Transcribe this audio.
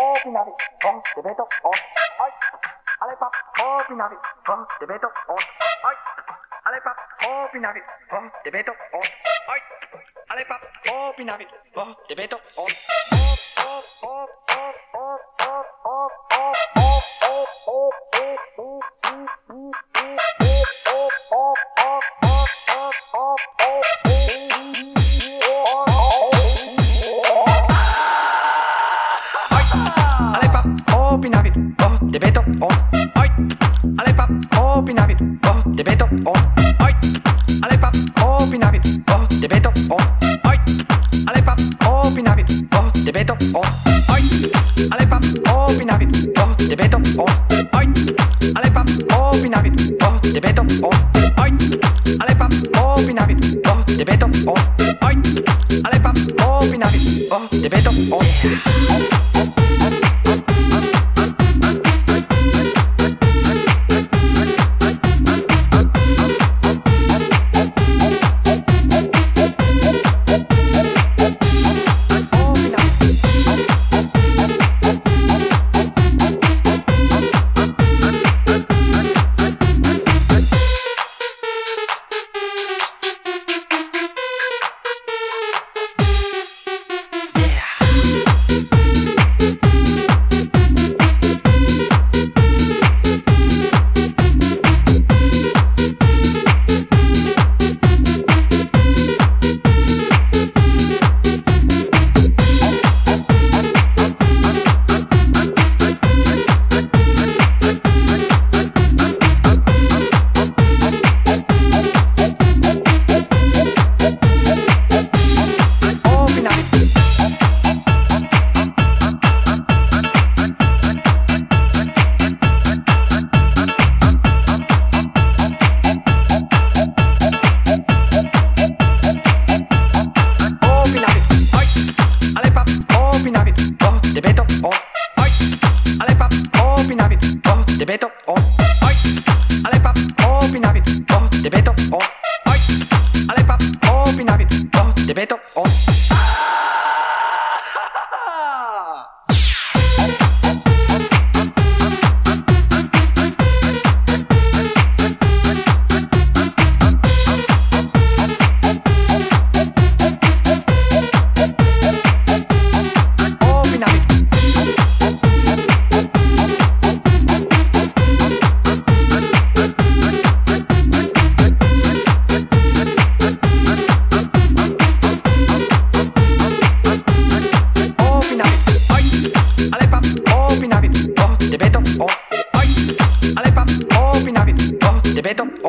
opinavi, te vedo, oi, alle pap, opinavi, te vedo, oi, alle pap, opinavi, te vedo, oi, alle pap, opinavi, te vedo, te vedo, oi, alle pap, opinavi, te vedo, oi, alle pap, opinavi, te vedo, oi, alle pap, opinavi, te vedo, oi, alle pap, opinavi, te vedo, oi, alle pap, opinavi, te vedo, oi, alle pap, opinavi, te vedo, oi, alle pap, opinavi, te vedo, te vedo, oi, alle pap, opinavi, te vedo, oi, alle pap, opinavi, te vedo, te vedo,